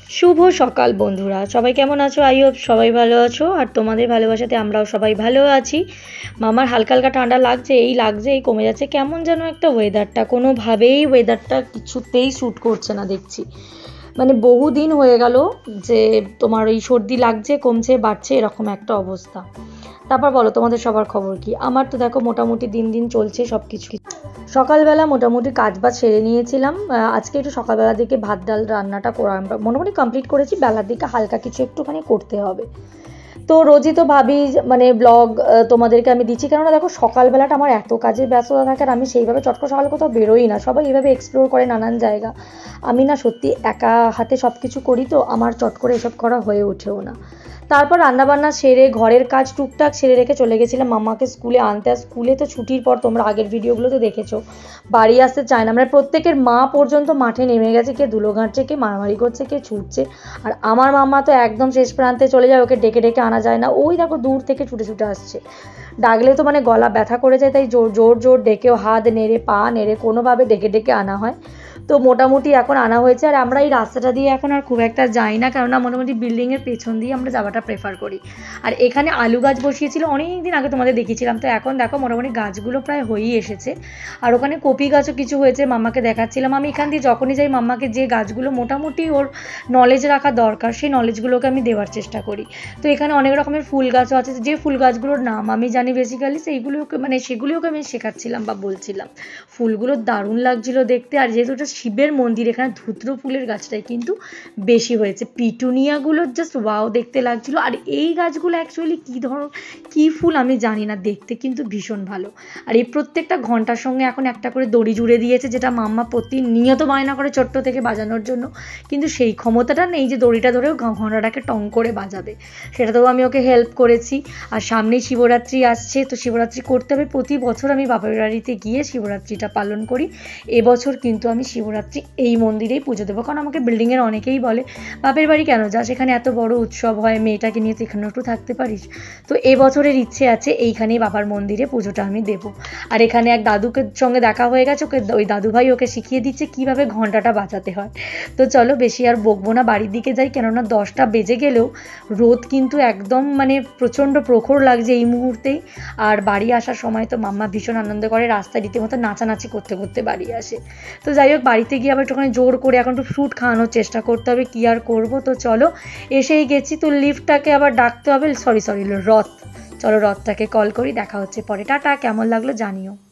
শুভ সকাল বন্ধুরা, সবাই কেমন আছো? আই হোপ সবাই ভালো আছো, আর তোমাদের ভালোবাসাতে আমরাও সবাই ভালো আছি। মামার হালকা হালকা ঠান্ডা লাগছে, এই কমে যাচ্ছে। কেমন যেন একটা ওয়েদারটা, কোনোভাবেই ওয়েদারটা কিছুতেই শ্যুট করছে না দেখছি। মানে বহুদিন হয়ে গেল যে তোমার এই সর্দি লাগছে, কমছে, বাড়ছে, এরকম একটা অবস্থা। তারপর বলো, তোমাদের সবার খবর কি? আমার তো দেখো মোটামুটি দিন দিন চলছে সব কিছু। সকালবেলা মোটামুটি কাজবাজ সেরে নিয়েছিলাম। আজকে একটু সকালবেলা দিকে ভাত ডাল রান্নাটা মোটামুটি কমপ্লিট করেছি। বেলার দিকে হালকা কিছু একটুখানি করতে হবে। তো রোজই তো ভাবি মানে ব্লগ তোমাদেরকে আমি দিচ্ছি, কেননা দেখো সকালবেলাটা আমার এত কাজের ব্যস্ততা থাকে, আর আমি সেইভাবে চট করে সকালে কোথাও বেরোই না। সবাই এইভাবে এক্সপ্লোর করে নানান জায়গা, আমি না সত্যি একা হাতে সব কিছু করি, তো আমার চট করে এসব করা হয়ে ওঠেও না। তারপর রান্নাবান্না সেরে ঘরের কাজ টুকটাক সেরে রেখে চলে গেছিলাম মামাকে স্কুলে আনতে। আর স্কুলে তো ছুটির পর তোমরা আগের ভিডিওগুলোতে দেখেছো, বাড়ি আসতে চায় না। মানে প্রত্যেকের মা পর্যন্ত মাঠে নেমে গেছে, কে ধুলো ঘাঁটছে, কে মারামারি করছে, কে ছুটছে। আর আমার মামা তো একদম শেষ প্রান্তে চলে যায়, ওকে ডেকে ডেকে আনা যায় না। ওই দেখো দূর থেকে ছুটে ছুটে আসছে, ডাকলে তো মানে গলা ব্যথা করে যায়, তাই জোর জোর জোর ডেকেও হাত নেড়ে পা নেড়ে কোনোভাবে ডেকে ডেকে আনা হয়। তো মোটামুটি এখন আনা হয়েছে। আর আমরা এই রাস্তাটা দিয়ে এখন আর খুব একটা যাই না, কেননা মোটামুটি বিল্ডিংয়ের পেছন দিয়ে আমরা যাওয়াটা প্রেফার করি। আর এখানে আলু গাছ বসিয়েছিল অনেক দিন আগে, তোমাদের দেখিয়েছিলাম। তো এখন দেখো মোটামুটি গাছগুলো প্রায় হয়েই এসেছে। আর ওখানে কপি গাছও কিছু হয়েছে, মাম্মাকে দেখাচ্ছিলাম। আমি এখান দিয়ে যখনই যাই মাম্মাকে যে গাছগুলো মোটামুটি ওর নলেজ রাখা দরকার, সেই নলেজগুলোকে আমি দেওয়ার চেষ্টা করি। তো এখানে অনেক রকমের ফুল গাছও আছে, যে ফুল গাছগুলোর নাম আমি জানি বেসিক্যালি, সেইগুলোকে মানে সেগুলোকে আমি শেখাচ্ছিলাম বা বলছিলাম। ফুলগুলো দারুণ লাগছিলো দেখতে। আর যেহেতু এটা শিবের মন্দির, এখানে ধুত্র ফুলের গাছটাই কিন্তু বেশি হয়েছে। পিটুনিয়াগুলো জাস্ট ওয়াও দেখতে লাগছিলো। আর এই গাছগুলো অ্যাকচুয়ালি কী ফুল আমি জানি না, দেখতে কিন্তু ভীষণ ভালো। আর এই প্রত্যেকটা ঘন্টার সঙ্গে এখন একটা করে দড়ি জুড়ে দিয়েছে, যেটা মাম্মা প্রতিনিয়ত বায়না করে ছোট্ট থেকে বাজানোর জন্য। কিন্তু সেই ক্ষমতাটা নেই যে দড়িটা ধরেও ঘন্টাটাকে টং করে বাজাবে। সেটাতেও আমি ওকে হেল্প করেছি। আর সামনেই শিবরাত্রি আসছে, তো শিবরাত্রি করতে হবে। প্রতি বছর আমি বাপের বাড়িতে গিয়ে শিবরাত্রিটা পালন করি। এবছর কিন্তু আমি শিবরাত্রি এই মন্দিরেই পুজো দেবো, কারণ আমাকে বিল্ডিংয়ের অনেকেই বলে বাপের বাড়ি কেন যাস, এখানে এত বড় উৎসব হয়, মেয়েটাকে নিয়ে তো এখানে একটু থাকতে পারিস। তো এবছরের ইচ্ছে আছে এইখানেই বাবার মন্দিরে পুজোটা আমি দেবো। আর এখানে এক দাদুকে সঙ্গে দেখা হয়ে গেছে, ওই দাদুভাই ওকে শিখিয়ে দিচ্ছে কীভাবে ঘন্টাটা বাজাতে হয়। তো চলো বেশি আর বকবো না, বাড়ির দিকে যাই। কেননা 10টা বেজে গেলেও রোদ কিন্তু একদম মানে প্রচণ্ড প্রখর লাগছে এই মুহূর্তেই। আর বাড়ি আসার সময় তো মাম্মা ভীষণ আনন্দ করে, রাস্তায় রীতিমতো নাচানাচি করতে করতে বাড়ি আসে। তো যাই হোক, বাড়িতে গিয়ে আবার একটুখানি জোর করে এখন একটু ফ্রুট খাওয়ানোর চেষ্টা করতে হবে, কী আর করবো। তো চলো এসেই গেছি, তো লিফটটাকে আবার ডাকতে হবে, সরি রথ। চলো রথটাকে কল করি, দেখা হচ্ছে পরে। টাটা, কেমন লাগলো জানিও।